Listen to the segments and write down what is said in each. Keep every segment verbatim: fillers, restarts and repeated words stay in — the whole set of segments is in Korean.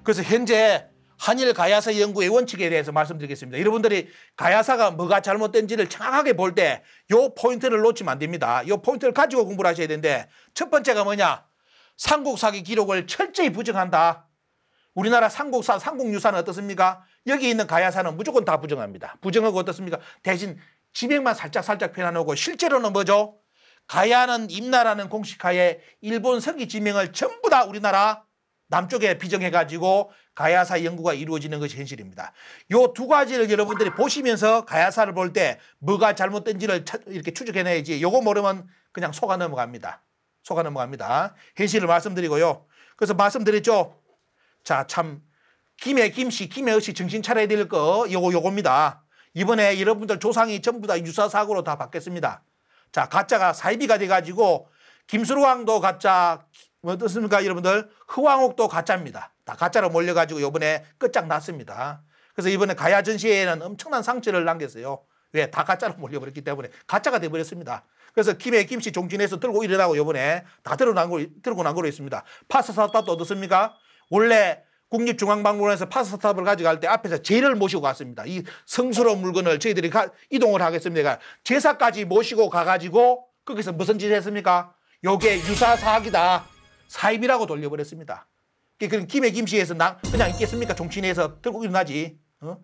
그래서 현재 한일 가야사 연구의 원칙에 대해서 말씀드리겠습니다. 여러분들이 가야사가 뭐가 잘못된지를 정확하게 볼 때 요 포인트를 놓치면 안 됩니다. 요 포인트를 가지고 공부를 하셔야 되는데 첫 번째가 뭐냐? 삼국사기 기록을 철저히 부정한다. 우리나라 삼국사, 삼국유사는 어떻습니까? 여기 있는 가야사는 무조건 다 부정합니다. 부정하고 어떻습니까? 대신 지명만 살짝 살짝 펴놔놓고 실제로는 뭐죠? 가야는 임나라는 공식하에 일본 서기 지명을 전부 다 우리나라 남쪽에 비정해가지고 가야사 연구가 이루어지는 것이 현실입니다. 요 두 가지를 여러분들이 보시면서 가야사를 볼 때 뭐가 잘못된지를 이렇게 추적해내야지 요거 모르면 그냥 속아 넘어갑니다. 속아 넘어갑니다. 현실을 말씀드리고요. 그래서 말씀드렸죠. 자, 참 김해 김씨, 김해 어씨 정신 차려야 될 거 요거 요겁니다. 이번에 여러분들 조상이 전부 다 유사사고로 다 바뀌었습니다. 자, 가짜가 사이비가 돼가지고 김수로왕도 가짜, 뭐 어떻습니까 여러분들? 흐왕옥도 가짜입니다. 다 가짜로 몰려가지고 이번에 끝장났습니다. 그래서 이번에 가야 전시회에는 엄청난 상처를 남겼어요. 왜? 다 가짜로 몰려버렸기 때문에 가짜가 돼버렸습니다. 그래서 김해 김씨 종진에서 들고 일어나고 이번에 다 들어난 거, 들고 난 거로 있습니다. 파스타탑도 어떻습니까? 원래 국립중앙박물관에서 파스타탑을 가져갈 때 앞에서 제를 모시고 갔습니다. 이 성스러운 물건을 저희들이 가, 이동을 하겠습니다. 제사까지 모시고 가가지고 거기서 무슨 짓을 했습니까? 요게 유사사학이다. 사입이라고 돌려버렸습니다. 그럼 김해 김씨에서 나 그냥 있겠습니까? 종친에서 들고 일어나지. 어?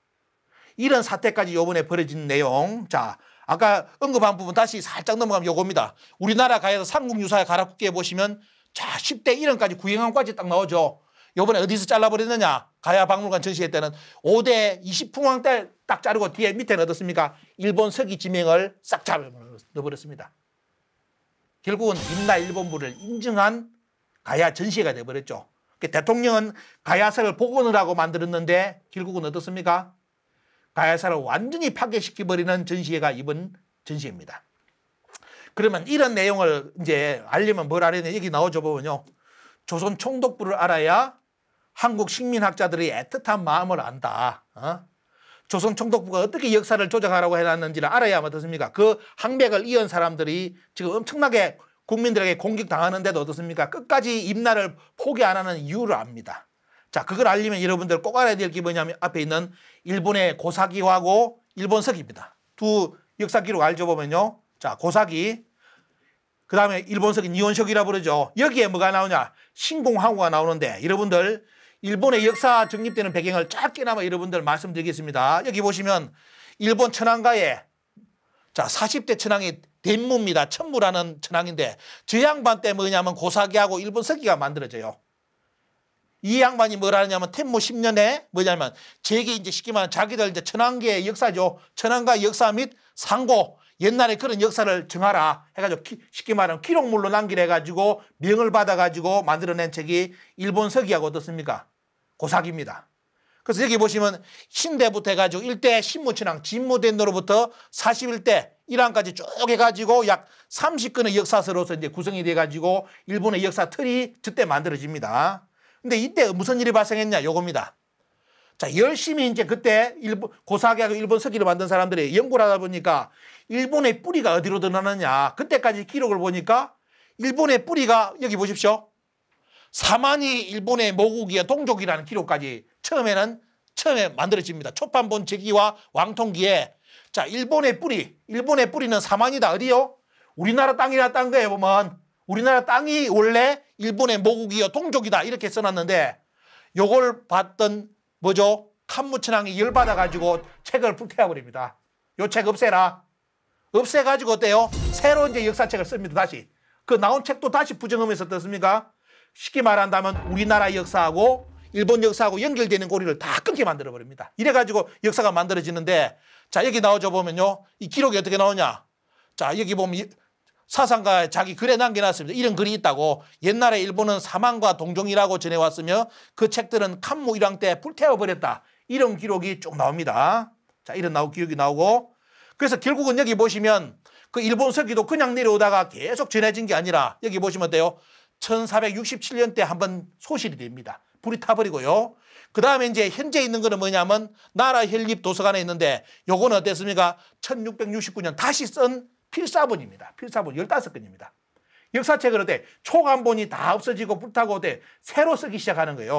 이런 사태까지 요번에 벌어진 내용. 자, 아까 언급한 부분 다시 살짝 넘어가면 요겁니다. 우리나라 가야사 삼국유사에 가락국기에 보시면 자, 십 대 일원까지 구행함까지 딱 나오죠. 요번에 어디서 잘라버렸느냐? 가야박물관 전시회 때는 오 대 이십 풍왕 때 딱 자르고 뒤에 밑에는 어떻습니까? 일본 서기 지명을 싹 잡아 넣어버렸습니다. 결국은 임나 일본부를 인정한 가야 전시회가 되어버렸죠. 대통령은 가야사를 복원을 하고 만들었는데 결국은 어떻습니까? 가야사를 완전히 파괴시켜버리는 전시회가 이번 전시회입니다. 그러면 이런 내용을 이제 알려면 뭘 알아야 되냐? 여기 나오죠 보면요. 조선 총독부를 알아야 한국 식민학자들의 애틋한 마음을 안다. 어? 조선 총독부가 어떻게 역사를 조작하라고 해놨는지를 알아야만 어떻습니까? 그 항맥을 이은 사람들이 지금 엄청나게 국민들에게 공격당하는데도 어떻습니까? 끝까지 임나를 포기 안 하는 이유를 압니다. 자, 그걸 알려면 여러분들 꼭 알아야 될 게 뭐냐면 앞에 있는 일본의 고사기하고 일본 서기입니다. 두 역사 기록 알죠 보면요. 자, 고사기. 그 다음에 일본 서기 니혼석이라 부르죠. 여기에 뭐가 나오냐? 신공항우가 나오는데 여러분들 일본의 역사 정립되는 배경을 짧게나마 여러분들 말씀드리겠습니다. 여기 보시면 일본 천황가에 자 사십 대 천황이 덴무입니다. 천무라는 천황인데 저 양반 때 뭐냐면 고사기하고 일본 서기가 만들어져요. 이 양반이 뭘 하느냐면 텐무 십 년에 뭐냐면 제게 이제 쉽게 말하면 자기들 이제 천황계의 역사죠. 천황가 역사 및 상고 옛날에 그런 역사를 정하라 해가지고 기, 쉽게 말하면 기록물로 남기래 가지고 명을 받아가지고 만들어낸 책이 일본 서기하고 어떻습니까? 고사기입니다. 그래서 여기 보시면 신대부터 해가지고 일 대 신무천황 진무된노로부터 사십일 대 일왕까지 쭉 해가지고 약 삼십 건의 역사서로서 이제 구성이 돼가지고 일본의 역사 틀이 저때 만들어집니다. 근데 이때 무슨 일이 발생했냐? 요겁니다. 자, 열심히 이제 그때 일본, 고사기하고 일본 서기를 만든 사람들이 연구를 하다 보니까 일본의 뿌리가 어디로 드러나느냐. 그때까지 기록을 보니까 일본의 뿌리가 여기 보십시오. 사만이 일본의 모국이야 동족이라는 기록까지 처음에는 처음에 만들어집니다. 초판본 제기와 왕통기에 자, 일본의 뿌리, 일본의 뿌리는 사만이다. 어디요? 우리나라 땅이나 딴 거에 보면 우리나라 땅이 원래 일본의 모국이요 동족이다. 이렇게 써놨는데 요걸 봤던 뭐죠? 칸무천왕이 열받아가지고 책을 불태워버립니다. 요 책 없애라. 없애가지고 어때요? 새로 이제 역사책을 씁니다. 다시. 그 나온 책도 다시 부정하면서 어떻습니까? 쉽게 말한다면 우리나라 역사하고 일본 역사하고 연결되는 고리를 다 끊게 만들어버립니다. 이래가지고 역사가 만들어지는데 자, 여기 나오죠 보면요. 이 기록이 어떻게 나오냐. 자, 여기 보면 사상가에 자기 글에 남겨놨습니다. 이런 글이 있다고. 옛날에 일본은 사만과 동종이라고 전해왔으며 그 책들은 칸무 일왕 때 불태워버렸다. 이런 기록이 쭉 나옵니다. 자, 이런 나오, 기록이 나오고. 그래서 결국은 여기 보시면 그 일본 서기도 그냥 내려오다가 계속 전해진 게 아니라 여기 보시면 어때요? 천사백육십칠 년 때 한번 소실이 됩니다. 불이 타버리고요. 그 다음에 이제 현재 있는 거는 뭐냐면 나라 혈립 도서관에 있는데 요거는 어땠습니까? 천육백육십구 년 다시 쓴 필사본입니다. 필사본 열다섯 건입니다. 역사책을 어때? 초간본이 다 없어지고 불타고 어때? 새로 쓰기 시작하는 거예요.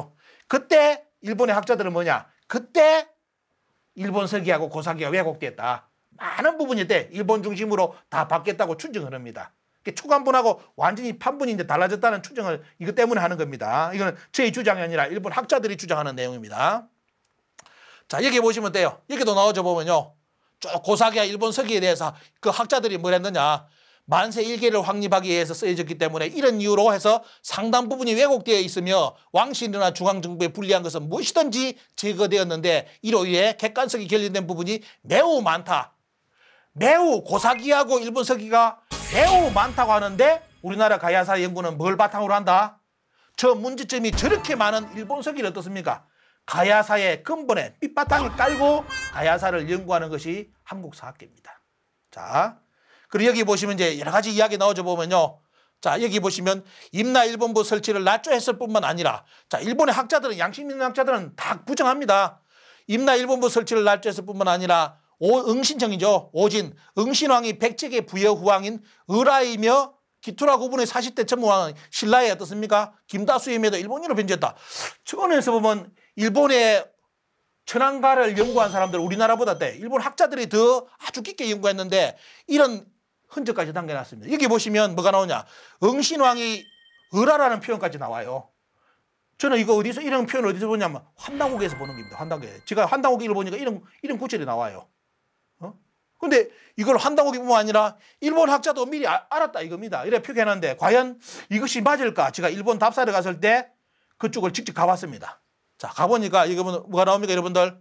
그때 일본의 학자들은 뭐냐? 그때 일본 서기하고 고사기가 왜곡됐다. 많은 부분이 때 일본 중심으로 다 바뀌었다고 추정을 합니다. 초간분하고 완전히 판분이 이제 달라졌다는 추정을 이것 때문에 하는 겁니다. 이거는 저희 주장이 아니라 일본 학자들이 주장하는 내용입니다. 자, 여기 보시면 돼요. 여기도 나오죠 보면요. 쭉 고사기와 일본 서기에 대해서 그 학자들이 뭘 했느냐. 만세 일계를 확립하기 위해서 쓰여졌기 때문에 이런 이유로 해서 상당 부분이 왜곡되어 있으며 왕실이나 중앙정부에 불리한 것은 무엇이든지 제거되었는데 이로 인해 객관성이 결여된 부분이 매우 많다. 매우 고사기하고 일본 서기가 매우 많다고 하는데 우리나라 가야사 연구는 뭘 바탕으로 한다? 저 문제점이 저렇게 많은 일본 서기를 어떻습니까? 가야사의 근본에 밑바탕에 깔고 가야사를 연구하는 것이 한국사학계입니다. 자, 그리고 여기 보시면 이제 여러 가지 이야기 나오죠 보면요. 자, 여기 보시면 임나 일본부 설치를 낮춰했을 뿐만 아니라 자, 일본의 학자들은 양심 있는 학자들은 다 부정합니다. 임나 일본부 설치를 낮춰했을 뿐만 아니라 오, 응신청이죠. 오진, 응신왕이 백제계 부여후왕인 을하이며 기투라 구분의 사십 대 천무왕은 신라에 어떻습니까? 김다수임에도 일본인으로 변제했다. 저번에서 보면 일본의 천황가를 연구한 사람들 우리나라보다 때 일본 학자들이 더 아주 깊게 연구했는데 이런 흔적까지 남겨놨습니다. 여기 보시면 뭐가 나오냐. 응신왕이 을하라는 표현까지 나와요. 저는 이거 어디서 이런 표현 어디서 보냐면 환당옥에서 보는 겁니다. 환당옥에. 제가 환당옥을 보니까 이런 이런 구절이 나와요. 어? 근데 이걸 환당옥이뿐만 아니라 일본 학자도 미리 아, 알았다 이겁니다. 이래 표기해놨는데 과연 이것이 맞을까? 제가 일본 답사를 갔을 때 그쪽을 직접 가봤습니다. 자, 가보니까 이거 뭐가 나옵니까 여러분들?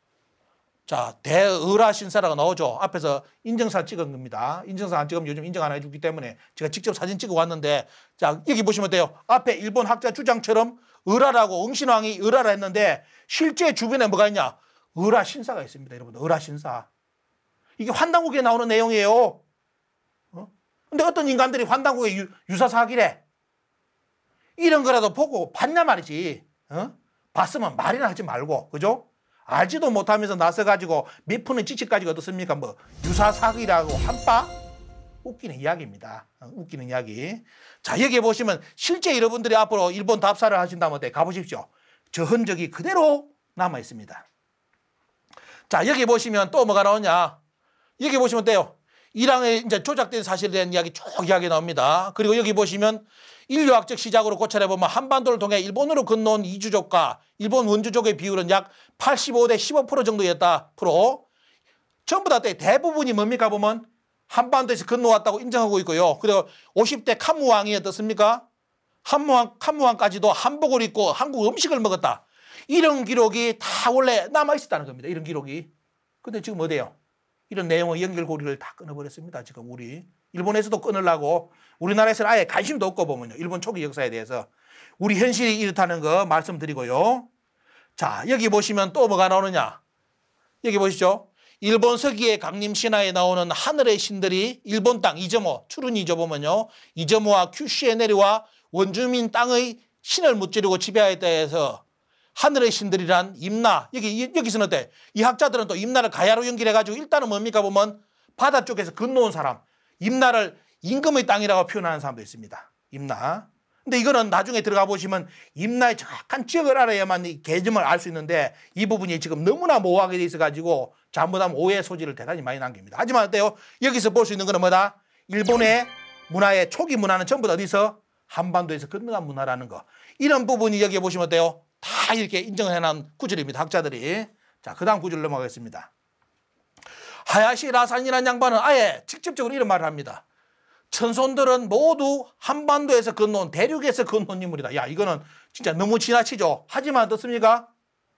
자, 대을하 신사라고 나오죠. 앞에서 인증사 찍은 겁니다. 인증사 안 찍으면 요즘 인증 안 해주기 때문에 제가 직접 사진 찍어 왔는데 자, 여기 보시면 돼요. 앞에 일본 학자 주장처럼 을하라고 응신왕이 을하라 했는데 실제 주변에 뭐가 있냐? 을하 신사가 있습니다. 여러분들 을하 신사. 이게 환당국에 나오는 내용이에요. 어? 근데 어떤 인간들이 환당국의 유, 유사사학이래. 이런 거라도 보고 봤냐 말이지. 어? 봤으면 말이나 하지 말고, 그죠? 알지도 못하면서 나서가지고 몇 푼의 지식 가지고 어떻습니까? 뭐 유사사학이라고 한바? 웃기는 이야기입니다. 어, 웃기는 이야기. 자, 여기 보시면 실제 여러분들이 앞으로 일본 답사를 하신다면 때 가보십시오. 저 흔적이 그대로 남아 있습니다. 자, 여기 보시면 또 뭐가 나오냐? 여기 보시면 돼요. 이랑에 이제 조작된 사실에 대한 이야기 쭉 이야기 나옵니다. 그리고 여기 보시면 인류학적 시작으로 고찰해보면 한반도를 통해 일본으로 건너온 이주족과 일본 원주족의 비율은 약 팔십오 대 십오 퍼센트 정도였다. 프로. 전부 다 대부분이 뭡니까 보면 한반도에서 건너왔다고 인정하고 있고요. 그리고 오십 대 칸무왕이 어떻습니까? 칸무왕, 칸무왕까지도 한복을 입고 한국 음식을 먹었다. 이런 기록이 다 원래 남아있었다는 겁니다. 이런 기록이. 근데 지금 어때요? 이런 내용의 연결고리를 다 끊어버렸습니다. 지금 우리 일본에서도 끊으려고 우리나라에서는 아예 관심도 없고 보면요. 일본 초기 역사에 대해서 우리 현실이 이렇다는 거 말씀드리고요. 자, 여기 보시면 또 뭐가 나오느냐. 여기 보시죠. 일본 서기의 강림 신화에 나오는 하늘의 신들이 일본 땅 이점오 추룬이죠 보면요. 이점오와 큐슈에 내려와 원주민 땅의 신을 무찌르고 지배하였다 해서 하늘의 신들이란 임나, 여기, 여기서는 어때? 이 학자들은 또 임나를 가야로 연결해가지고 일단은 뭡니까 보면 바다 쪽에서 건너온 사람, 임나를 임금의 땅이라고 표현하는 사람도 있습니다. 임나. 근데 이거는 나중에 들어가 보시면 임나의 정확한 지역을 알아야만 이 개념을 알 수 있는데 이 부분이 지금 너무나 모호하게 돼 있어가지고 잘못하면 오해 소지를 대단히 많이 남깁니다. 하지만 어때요? 여기서 볼 수 있는 거는 뭐다? 일본의 문화의 초기 문화는 전부 다 어디서? 한반도에서 건너간 문화라는 거. 이런 부분이 여기 보시면 어때요? 다 이렇게 인정을 해놓은 구절입니다. 학자들이. 자, 그 다음 구절 넘어가겠습니다. 하야시 라산이라는 양반은 아예 직접적으로 이런 말을 합니다. 천손들은 모두 한반도에서 건너온 대륙에서 건너온 인물이다. 야, 이거는 진짜 너무 지나치죠. 하지만 어떻습니까?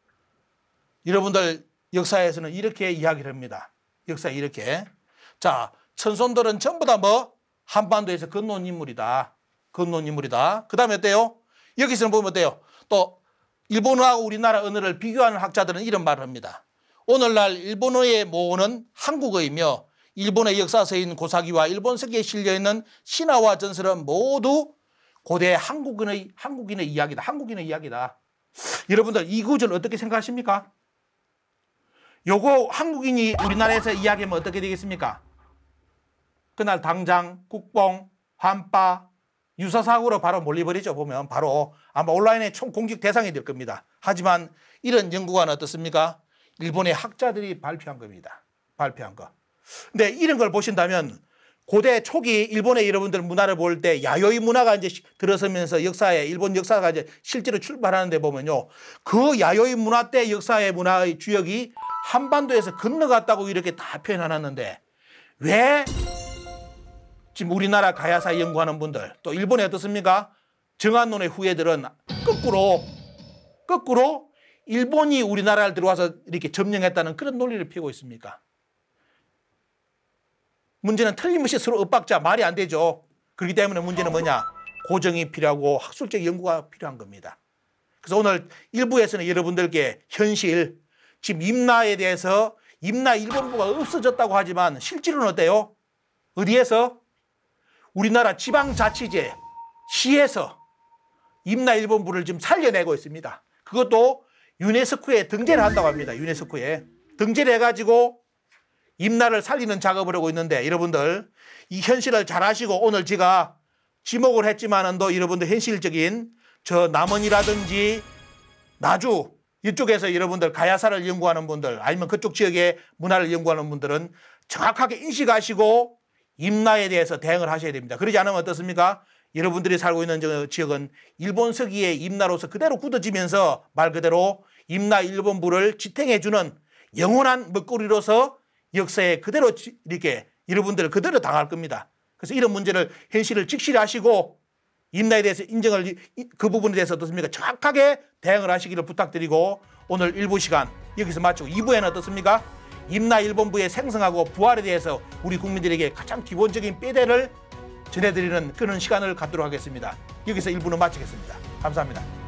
여러분들 역사에서는 이렇게 이야기를 합니다. 역사에 이렇게. 자, 천손들은 전부 다 뭐? 한반도에서 건너온 인물이다. 건너온 인물이다. 그 다음에 어때요? 여기서는 보면 어때요? 또 일본어하고 우리나라 언어를 비교하는 학자들은 이런 말을 합니다. 오늘날 일본어의 모어는 한국어이며 일본의 역사서인 고사기와 일본 서기에 실려있는 신화와 전설은 모두 고대 한국인의, 한국인의 이야기다. 한국인의 이야기다. 여러분들 이 구절 어떻게 생각하십니까? 요거 한국인이 우리나라에서 이야기하면 어떻게 되겠습니까? 그날 당장 국뽕, 환빠, 유사사고로 바로 몰리버리죠. 보면 바로 아마 온라인의 총 공격 대상이 될 겁니다. 하지만 이런 연구관은 어떻습니까? 일본의 학자들이 발표한 겁니다. 발표한 거. 근데 이런 걸 보신다면 고대 초기 일본의 여러분들 문화를 볼 때 야요이 문화가 이제 들어서면서 역사에 일본 역사가 이제 실제로 출발하는데 보면요. 그 야요이 문화 때 역사의 문화의 주역이 한반도에서 건너갔다고 이렇게 다 표현해놨는데 왜 지금 우리나라 가야사 연구하는 분들 또 일본에 어떻습니까? 정한론의 후예들은 거꾸로 거꾸로 일본이 우리나라를 들어와서 이렇게 점령했다는 그런 논리를 펴고 있습니까? 문제는 틀림없이 서로 엇박자 말이 안 되죠. 그렇기 때문에 문제는 뭐냐? 고정이 필요하고 학술적 연구가 필요한 겁니다. 그래서 오늘 일부에서는 여러분들께 현실, 지금 임나에 대해서 임나 일본부가 없어졌다고 하지만 실제로는 어때요? 어디에서? 우리나라 지방자치제, 시에서 임나 일본부를 지금 살려내고 있습니다. 그것도 유네스코에 등재를 한다고 합니다. 유네스코에. 등재를 해가지고 임나를 살리는 작업을 하고 있는데 여러분들 이 현실을 잘 아시고 오늘 제가 지목을 했지만은 또 여러분들 현실적인 저 남원이라든지 나주 이쪽에서 여러분들 가야사를 연구하는 분들 아니면 그쪽 지역의 문화를 연구하는 분들은 정확하게 인식하시고 임나에 대해서 대응을 하셔야 됩니다. 그러지 않으면 어떻습니까? 여러분들이 살고 있는 저 지역은 일본 서기의 임나로서 그대로 굳어지면서 말 그대로 임나 일본부를 지탱해주는 영원한 먹거리로서 역사에 그대로 이렇게 여러분들을 그대로 당할 겁니다. 그래서 이런 문제를 현실을 직시를 하시고 임나에 대해서 인정을 그 부분에 대해서 어떻습니까? 정확하게 대응을 하시기를 부탁드리고 오늘 일 부 시간 여기서 마치고 이 부에는 어떻습니까? 임나 일본부의 생성하고 부활에 대해서 우리 국민들에게 가장 기본적인 뼈대를 전해드리는 그런 시간을 갖도록 하겠습니다. 여기서 일 부는 마치겠습니다. 감사합니다.